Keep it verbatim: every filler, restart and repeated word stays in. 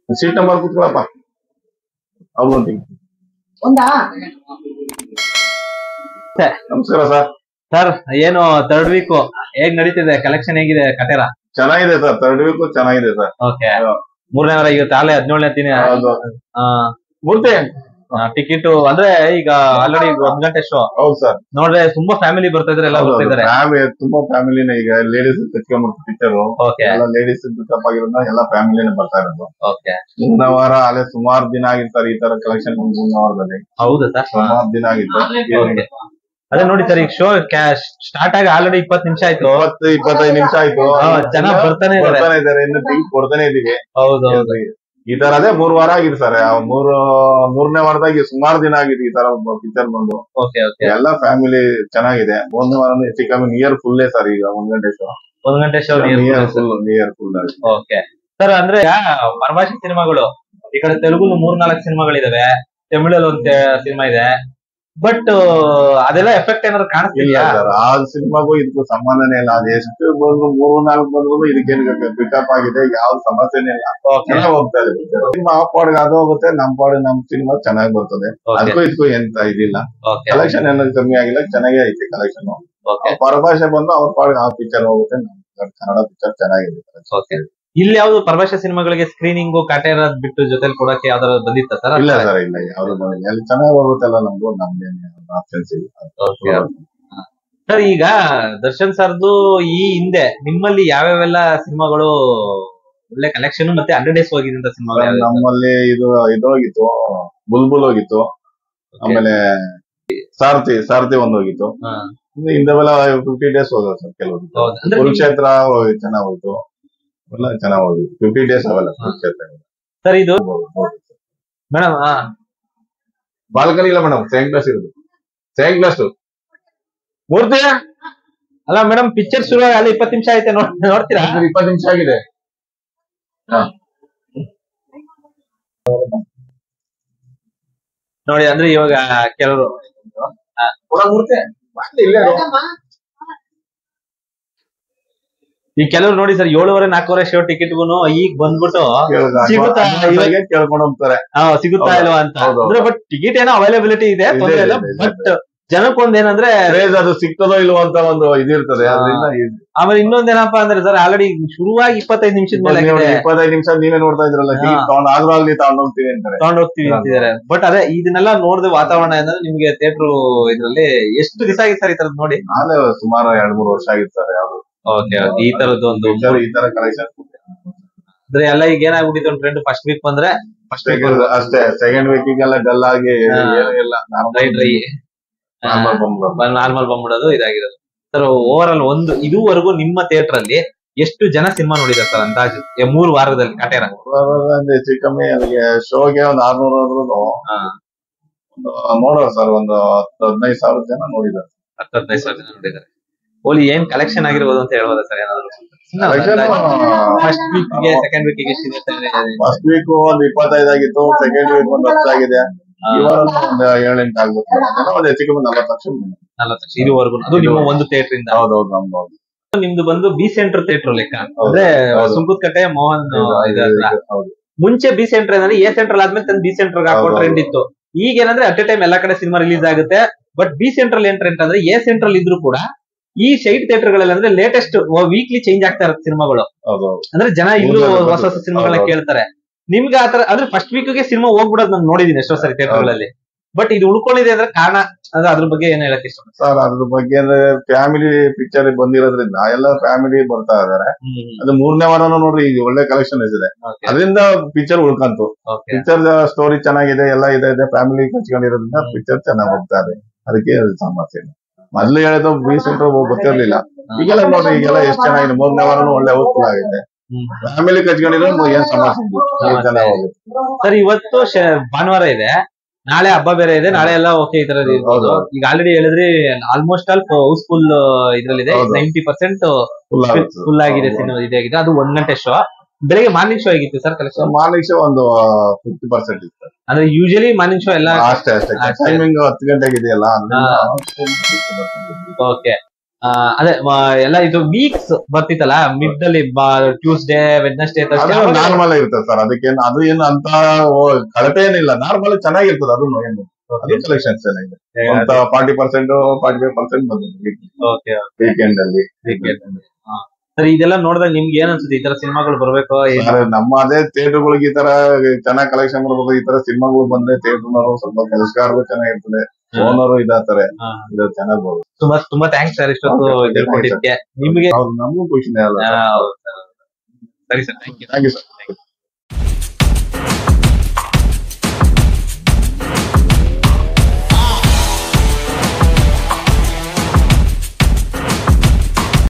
Seat number ಕೂತ್ಕೊಳ್ಳಪ್ಪ. ಅವ್ರು ನಮಸ್ಕಾರ ಸರ್. ಸರ್ ಏನು ಥರ್ಡ್ ವೀಕ್ ಹೇಗ್ ನಡೀತಿದೆ? ಕಲೆಕ್ಷನ್ ಹೇಗಿದೆ ಕಟೇರ? ಚೆನ್ನಾಗಿದೆ ಸರ್, ಥರ್ಡ್ ವೀಕ್ ಚೆನ್ನಾಗಿದೆ ಸರ್. ಓಕೆ, ಮೂರನೇ ವಾರ ಇವತ್ತು ಆಲೆ ಹದಿನೇಳನೇ ದಿನ. ಮೂರ್ತಿ ಟಿಕೆಟ್ ಅಂದ್ರೆ ಈಗ ಆಲ್ರೆಡಿ ಒಂದ್ ಗಂಟೆ ಶೋ. ಹೌದು ಸರ್. ನೋಡ್ರೆ ತುಂಬಾ ಫ್ಯಾಮಿಲಿ ಬರ್ತಾ ಇದಾರೆ, ಎಲ್ಲ ಬರ್ತಾ ಇದಾರೆ. ತುಂಬಾ ಫ್ಯಾಮಿಲಿನ ಈಗ ಲೇಡೀಸ್ ತೆಚ್ಕೊಂಡ್ಬಿಟ್ಟು ಪಿಕ್ಚರ್ ಎಲ್ಲ ಲೇಡೀಸ್ ಪಿಕಪ್ ಆಗಿರೋದ್ನ ಎಲ್ಲ ಫ್ಯಾಮಿಲಿನ ಬರ್ತಾ ಇರೋದು. ಓಕೆ, ಮೂರನೇ ವಾರ ಅಲ್ಲೇ ಸುಮಾರು ದಿನ ಆಗಿರ್ತಾರೆ ಈ ತರ ಕಲೆಕ್ಷನ್. ಮೂರನೇ ವಾರದಲ್ಲಿ ಹೌದಾ ಸರ್? ಸುಮಾರು ದಿನ ಆಗಿತ್ತು. ಅದೇ ನೋಡಿ ಸರ್, ಈಗ ಶೋ ಸ್ಟಾರ್ಟ್ ಆಗಿ ಆಲ್ರೆಡಿ ಇಪ್ಪತ್ತು ನಿಮಿಷ ಆಯ್ತು. ಇಪ್ಪತ್ತು ಇಪ್ಪತ್ತೈದು ನಿಮಿಷ ಆಯ್ತು. ಜನ ಬರ್ತಾನೆ ಇದಾರೆ, ಇನ್ನು ಟಿಕೆಟ್ ಕೊಡ್ತಾನೆ ಇದೀವಿ. ಹೌದೌದು. ಈ ತರ ಅದೇ ಮೂರ್ ವಾರ ಆಗಿದೆ ಸರ್. ಮೂರು ಮೂರನೇ ವಾರದಾಗ ಸುಮಾರು ದಿನ ಆಗಿದೆ ಈ ತರ ಪಿಕ್ಚರ್ ಬಂದು. ಎಲ್ಲ ಫ್ಯಾಮಿಲಿ ಚೆನ್ನಾಗಿದೆ. ಒಂದ್ ವಾರ ಹೆಚ್ಚು ಕಮ್ಮಿ ನಿಯರ್ ಫುಲ್ ಸರ್. ಈಗ ಒಂದ್ ಗಂಟೆ ಶೋ ಒಂದ್ ಗಂಟೆ show near full near full. Okay sir, ಅಂದ್ರೆ ಪರಭಾಷೆ ಸಿನಿಮಾಗಳು ಈ ಕಡೆ ತೆಲುಗು ಮೂರ್ ನಾಲ್ಕು ಸಿನಿಮಾಗಳಿದಾವೆ, ತಮಿಳಲ್ಲಿ ಒಂದ್ ಸಿನಿಮಾ ಇದೆ. ಬಟ್ ಅದೆಲ್ಲ ಎಫೆಕ್ಟ್ ಏನಾದ್ರು ಕಾಣಿಸ್ತಿಲ್ಲ ಸರ್? ಆ ಸಿನಿಮಾಗೂ ಇದಕ್ಕೂ ಸಂಬಂಧನೇ ಇಲ್ಲ. ಅದು ಎಷ್ಟು ಬಂದ್ರು ಮೂರು ನಾಲ್ಕು ಬಂದ್ರು ಇದಕ್ಕೇನು ಪಿಕಪ್ ಆಗಿದೆ, ಯಾವ ಸಮಸ್ಯೆನೇ ಇಲ್ಲ. ಚೆನ್ನಾಗಿ ಹೋಗ್ತಾ ಇದೆ ಸಿನಿಮಾ. ಆ ಪಾಡಿಗೆ ಅದು ಹೋಗುತ್ತೆ, ನಮ್ ಪಾಡಿಗೆ ನಮ್ ಸಿನಿಮಾ ಚೆನ್ನಾಗಿ ಬರ್ತದೆ. ಅದಕ್ಕೂ ಇದಕ್ಕೂ ಎಂತ ಇದಿಲ್ಲ. ಕಲೆಕ್ಷನ್ ಏನಾದ್ರು ಕಮ್ಮಿ ಆಗಿಲ್ಲ, ಚೆನ್ನಾಗೇ ಐತೆ ಕಲೆಕ್ಷನ್. ಪರಭಾಷೆ ಬಂದು ಅವ್ರ ಪಾಡಿಗೆ ಆ ಪಿಕ್ಚರ್ ಹೋಗುತ್ತೆ. ಕನ್ನಡ ಪಿಕ್ಚರ್ ಚೆನ್ನಾಗಿದೆ. ಇಲ್ಲಿ ಯಾವ್ದು ಪರಭಾಷೆ ಸಿನಿಮಾಗಳಿಗೆ ಸ್ಕ್ರೀನಿಂಗ್ ಕಟೇರ ಬಿಟ್ಟು ಜೊತೆಲಿ ಕೊಡಕ್ಕೆ ಯಾವ್ದಾದ್ರು ಬಂದಿತ್ತ ಸರ್? ಇಲ್ಲ ಸರ್, ಇಲ್ಲ ಯಾವ್ದು ಬಂದಿಲ್ಲ. ಅಲ್ಲಿ ಚೆನ್ನಾಗಿ ಹೋಗುತ್ತಲ್ಲ ನಮ್ದು, ನಮ್ಗೆ ಆಪ್ಷನ್ಸ್ ಇಲ್ಲ ಸರ್. ಈಗ ದರ್ಶನ್ ಸರ್ದು ಈ ಹಿಂದೆ ನಿಮ್ಮಲ್ಲಿ ಯಾವ್ಯಾವೆಲ್ಲ ಸಿನಿಮಾಗಳು ಒಳ್ಳೆ ಕಲೆಕ್ಷನ್ ಮತ್ತೆ ಹಂಡ್ರೆಡ್ ಡೇಸ್ ಹೋಗಿದ್ದಂತ ಸಿನಿಮಾಗಳು? ನಮ್ಮಲ್ಲಿ ಇದು ಇದು ಹೋಗಿತ್ತು, ಬುಲ್ಬುಲ್ ಹೋಗಿತ್ತು. ಆಮೇಲೆ ಸಾರಥಿ ಸಾರಥಿ ಒಂದ್ ಹೋಗಿತ್ತು. ಇಂದವೆಲ್ಲ ಫಿಫ್ಟಿ ಡೇಸ್ ಹೋದ ಸರ್. ಕೆಲವು ಕುರುಕ್ಷೇತ್ರ ಚೆನ್ನಾಗ್ ಹೋಯ್ತು, ಎಲ್ಲ ಚೆನ್ನಾಗ್ ಹೋಗಿತ್ತು. ಫಿಫ್ಟಿ ಡೇಸ್ ಅವೆಲ್ಲ ಕುರುಕ್ಷೇತ್ರ ಸರ್. ಇದು ಮೇಡಮ್ ಬಾಲ್ಕನಿ ಇಲ್ಲ ಮೇಡಮ್, ಸೆಕೆಂಡ್ ಕ್ಲಾಸ್ ಇರೋದು. ಸೆಕೆಂಡ್ ಕ್ಲಾಸ್ ಮೂರ್ತಿ ಅಲ್ಲ ಮೇಡಮ್, ಪಿಕ್ಚರ್ ಶುರು ಅಲ್ಲಿ ಇಪ್ಪತ್ತು ನಿಮಿಷ ಆಯ್ತು, ನೋಡ್ತೀರಾ? ಇಪ್ಪತ್ತು ನಿಮಿಷ ಆಗಿದೆ ನೋಡಿ. ಅಂದ್ರೆ ಇವಾಗ ಕೆಲವರು ಮೂರ್ತಿ ಇಲ್ಲೇ ಈ ಕೆಲವ್ರು ನೋಡಿ ಸರ್, ಏಳುವರೆ ನಾಲ್ಕೂವರೆ ಶೋ ಟಿಕೆಟ್ಗೂ ಈಗ ಬಂದ್ಬಿಟ್ಟು ಸಿಗುತ್ತಾ ಕೇಳ್ಕೊಂಡು ಹೋಗ್ತಾರೆ, ಸಿಗುತ್ತಾ ಇಲ್ವಾ ಅಂತ. ಅಂದ್ರೆ ಬಟ್ ಟಿಕೆಟ್ ಏನೋ ಅವೈಲಬಿಲಿಟಿ ಇದೆ, ತೊಂದರೆ ಇಲ್ಲ. ಬಟ್ ಜನಕ್ಕೊಂದ್ ಏನಂದ್ರೆ ಅದು ಸಿಗ್ತದೋ ಇಲ್ವೋ ಅಂತ ಒಂದು ಇದಿರ್ತದೆ. ಆಮೇಲೆ ಇನ್ನೊಂದೇನಪ್ಪಾ ಅಂದ್ರೆ ಸರ್, ಆಲ್ರೆಡಿ ಶುರುವಾಗಿ ಇಪ್ಪತ್ತೈದು ನಿಮಿಷದ ಮೇಲೆ ಇಪ್ಪತ್ತೈದು ನಿಮಿಷ ನೀವೇ ನೋಡ್ತಾ ಇದ್ರಲ್ಲ, ಆದ್ರೂ ಆಗ್ಲಿ ತಗೊಂಡ್ ಹೋಗ್ತೀವಿ ಅಂತಾರೆ, ತಗೊಂಡ್ ಹೋಗ್ತೀವಿ ಅಂತಿದ್ದಾರೆ. ಬಟ್ ಅದೇ ಇದನ್ನೆಲ್ಲ ನೋಡಿದ ವಾತಾವರಣ ಏನಂದ್ರೆ ನಿಮ್ಗೆ ಥಿಯೇಟರ್ ಇದ್ರಲ್ಲಿ ಎಷ್ಟು ದಿವಸ ಆಗಿತ್ತು ಸರ್ ಈ ತರದ್ ನೋಡಿ? ಅದೇ ಸುಮಾರು ಎರಡ್ ಮೂರು ವರ್ಷ ಆಗಿತ್ತು ಸರ್. ಯಾವ್ದು ಓಕೆ, ಈ ತರದ್ದು ಒಂದು ಈ ತರ ಕಲೆಕ್ಷನ್ ಅಂದ್ರೆ ಎಲ್ಲ ಈಗ ಏನಾಗ್ಬಿಟ್ಟಿತ್ತು ಒಂದು ಟ್ರೆಂಡ್. ಫಸ್ಟ್ ವೀಕ್ ಬಂದ್ರೆ ಫಸ್ಟ್ ವೀಕ್ ಅಷ್ಟೇ, ಸೆಕೆಂಡ್ ವೀಕಿಗೆಲ್ಲ ಡಲ್ ಆಗಿ ಎಲ್ಲ ನಾರ್ಮಲ್ ಬಂದ್ಬಿಡೋದು ಇದಾಗಿರೋದು. ಸರ್ ಓವರ್ ಆಲ್ ಒಂದು ಇದುವರೆಗೂ ನಿಮ್ಮ ಥಿಯೇಟರ್ ಅಲ್ಲಿ ಎಷ್ಟು ಜನ ಸಿನಿಮಾ ನೋಡಿದಾರೆ ಸರ್ ಅಂದಾಜು ಮೂರು ವಾರದಲ್ಲಿ ಕಟೇರ? ಹೆಚ್ಚು ಕಮ್ಮಿ ನನಗೆ ಶೋಗೆ ಒಂದು ಆರ್ನೂರು ಹೋದ್ರು ನೋಡೋ ಸರ್, ಒಂದು ಹತ್ತು ಹದಿನೈದು ಸಾವಿರ ಜನ ನೋಡಿದ್ದಾರೆ. ಹತ್ತು ಹದಿನೈದು ಸಾವಿರ ಜನ ನೋಡಿದ್ದಾರೆ. ಓಲಿ ಏನ್ ಕಲೆಕ್ಷನ್ ಆಗಿರ್ಬೋದು ಅಂತ ಹೇಳ್ಬೋದಾ ಸರ್? ಏನಾದ್ರು ಫಸ್ಟ್ ವೀಕ್ ಗೆ ಸೆಕೆಂಡ್ ವೀಕ್ ಗೆ ಫಸ್ಟ್ ವೀಕ್ ಒಂದು ಇಪ್ಪತ್ತೈದು ಆಗಿತ್ತು, ಸೆಕೆಂಡ್ ವೀಕ್ ಒಂದು ಹತ್ತು ಆಗಿದೆ. ಒಂದು ಏಳೆಂಟು ಆಗ್ಬೇಕು. ಒಂದು ಹೆಚ್ಚು ಕಮ್ಮಿ ನಲ್ವತ್ತು ಲಕ್ಷ ನಲ್ವತ್ತು ಲಕ್ಷ ಇದುವರೆಗೂ ಅದು ನಿಮ್ಮ ಒಂದು ಥಿಯೇಟರ್ ಇಂದ? ಹೌದೌದು, ನಮ್ದು. ನಿಮ್ದು ಬಂದು ಬಿ ಸೆಂಟರ್ ಥಿಯೇಟರ್ ಲೆಕ್ಕ ಅಂದ್ರೆ ಸುಂಕದಕಟ್ಟೆ ಮೋಹನ್. ಮುಂಚೆ ಬಿ ಸೆಂಟರ್ ಏನಂದ್ರೆ ಎ ಸೆಂಟ್ರಲ್ ಆದ್ಮೇಲೆ ತಂದು ಬಿ ಸೆಂಟರ್ ಹಾಕೋ ಟ್ರೆಂಡ್ ಇತ್ತು. ಈಗ ಏನಂದ್ರೆ ಅಟ್ ಎ ಟೈಮ್ ಎಲ್ಲಾ ಕಡೆ ಸಿನಿಮಾ ರಿಲೀಸ್ ಆಗುತ್ತೆ. ಬಟ್ ಬಿ ಸೆಂಟ್ರಲ್ ಏನ್ ಟ್ರೆಂಡ್ ಅಂದ್ರೆ ಎ ಸೆಂಟ್ರಲ್ ಇದ್ರು ಕೂಡ ಈ ಸೈಡ್ ಥಿಯೇಟರ್ ಗಳಲ್ಲಿ ಅಂದ್ರೆ ಲೇಟೆಸ್ಟ್ ವೀಕ್ಲಿ ಚೇಂಜ್ ಆಗ್ತಾ ಇರುತ್ತೆ ಸಿನಿಮಾಗಳು. ಅಂದ್ರೆ ಜನ ಇಲ್ಲೂ ಹೊಸ ಹೊಸ ಸಿನಿಮಾಗಳನ್ನ ಕೇಳ್ತಾರೆ. ನಿಮ್ಗೆ ಆತರ ಅಂದ್ರೆ ಫಸ್ಟ್ ವೀಕ್ ಗೆ ಸಿನಿಮಾ ಹೋಗ್ಬಿಡೋದು ನಾನು ನೋಡಿದೀನಿ ಎಷ್ಟೋ ಸರಿ ಥಿಯೇಟರ್ ಗಳಲ್ಲಿ. ಬಟ್ ಇದು ಉಳ್ಕೊಂಡಿದೆ ಅಂದ್ರೆ ಕಾರಣ ಅಂದ್ರೆ ಅದ್ರ ಬಗ್ಗೆ ಏನ್ ಹೇಳಕ್ ಇಷ್ಟ ಸರ್? ಅದ್ರ ಬಗ್ಗೆ ಅಂದ್ರೆ ಫ್ಯಾಮಿಲಿ ಪಿಕ್ಚರ್ ಬಂದಿರೋದ್ರಿಂದ ಎಲ್ಲ ಫ್ಯಾಮಿಲಿ ಬರ್ತಾ ಇದಾರೆ. ಅದು ಮೂರನೇ ವಾರನೂ ನೋಡ್ರಿ ಈಗ ಒಳ್ಳೆ ಕಲೆಕ್ಷನ್ ಇದೆ, ಅದರಿಂದ ಪಿಕ್ಚರ್ ಉಳ್ಕಂತು. ಪಿಕ್ಚರ್ ಸ್ಟೋರಿ ಚೆನ್ನಾಗಿದೆ, ಎಲ್ಲ ಇದೆ ಇದೆ ಫ್ಯಾಮಿಲಿ ಹಚ್ಕೊಂಡಿರೋದ್ರಿಂದ ಪಿಕ್ಚರ್ ಚೆನ್ನಾಗಿ ಹೋಗ್ತಾ ಇದೆ. ಅದಕ್ಕೆ ಸಮಸ್ಯೆ ಇಲ್ಲ. ಮೊದ್ಲು ಹೇಳಿದ್ರು ಬಿ ಸೆಂಟರ್ ಗೊತ್ತಿರ್ಲಿಲ್ಲ, ಈಗೆಲ್ಲ ನೋಡ್ರಿ ಈಗೆಲ್ಲ ಎಷ್ಟು ಚೆನ್ನಾಗಿದೆ. ಮೂರನೇ ವಾರನೂ ಒಳ್ಳೆ ಔಟ್ಫುಲ್ ಆಗಿದೆ. ಫ್ಯಾಮಿಲಿ ಕಚ್ಕೊಂಡಿರೋ ಏನ್ ಸಮಸ್ಯೆ ಚೆನ್ನಾಗಿ ಹೋಗುತ್ತೆ ಸರ್. ಇವತ್ತು ಭಾನುವಾರ ಇದೆ, ನಾಳೆ ಹಬ್ಬ ಬೇರೆ ಇದೆ, ನಾಳೆ ಎಲ್ಲ ಓಕೆ ಈ ತರ ಇರ್ಬೋದು. ಈಗ ಆಲ್ರೆಡಿ ಹೇಳಿದ್ರಿ ಆಲ್ಮೋಸ್ಟ್ ಆಲ್ ಹೌಸ್ಫುಲ್ ಇದ್ರಲ್ಲಿದೆ, ನೈಂಟಿ ಪರ್ಸೆಂಟ್ ಫುಲ್ ಆಗಿದೆ ಸಿನಿಮಾ ಇದಾಗಿದೆ. ಅದು ಒಂದ್ ಗಂಟೆ ಶೋ. ಬೆಳಿಗ್ಗೆ ಮಾರ್ನಿಂಗ್ ಶೋ ಆಗಿತ್ತು ಸರ್ ಕಲೆಕ್ಷನ್? ಮಾರ್ನಿಂಗ್ ಶೋ ಒಂದು ಫಿಫ್ಟಿ ಪರ್ಸೆಂಟ್ ಇತ್ತು. ಅಂದ್ರೆ ಯೂಶಲಿ ಮಾರ್ನಿಂಗ್ ಶೋ ಎಲ್ಲ ಅಷ್ಟೇ ಅಷ್ಟೇ ಟೈಮಿಂಗ್ ಹತ್ತು ಗಂಟೆಗೆ ಇದೆಯಲ್ಲ. ಓಕೆ, ಅದೇ ಮ, ಎಲ್ಲ ಇದು ವೀಕ್ಸ್ ಬರ್ತಿತ್ತಲ್ಲ ಮಿಡ್ ಅಲ್ಲಿ ಟ್ಯೂಸ್ಡೇ ವೆಡ್ನೆಸ್ಡೇ ನಾರ್ಮಲ್ ಇರ್ತದೆ ಸರ್. ಅದಕ್ಕೇನು ಅದು ಏನು ಅಂತ ಓ, ಕಳಪೆ ಏನಿಲ್ಲ, ನಾರ್ಮಲ್ ಚೆನ್ನಾಗಿರ್ತದೆ. ಅದು ಏನು ಅದು ಕಲೆಕ್ಷನ್ಸ್ ಚೆನ್ನಾಗಿದೆ. ಅಂತ forty percent forty five percent ಬಂದಿದೆ ವೀಕೆಂಡ್ ಅಲ್ಲಿ. ಸರ್ ಇದೆಲ್ಲ ನೋಡಿದಾಗ ನಿಮ್ಗೆ ಏನ್ ಅನ್ಸುತ್ತೆ, ಈ ತರ ಸಿನಿಮಾಗಳು ಬರ್ಬೇಕು? ಸರ್, ನಮ್ಮ ಅದೇ ಥಿಯೇಟರ್ಗಳಿಗೆ ಈ ತರ ಚೆನ್ನಾಗಿ ಕಲೆಕ್ಷನ್ ಬರ್ಬೇಕು. ಈ ತರ ಸಿನಿಮಾಗಳು ಬಂದ್ರೆ ಥಿಯೇಟರ್ನವರು ಸ್ವಲ್ಪ ಕೆಲಸಗಾರರು ಚೆನ್ನಾಗಿರ್ತದೆ, ಓನರು ಇದಾತಾರೆ, ಇದು ಚೆನ್ನಾಗಿ ಬರುತ್ತೆ. ತುಂಬಾ ತುಂಬಾ ಥ್ಯಾಂಕ್ಸ್ ಸರ್ ಇಷ್ಟೊತ್ತು ತಿಳ್ಕೊಂಡಿದ್ದಕ್ಕೆ. ನಿಮ್ಗೆ ನಮಗೂ ಖುಷಿನೇ ಅಲ್ಲ. ಸರಿ sir, thank you. Thank you sir.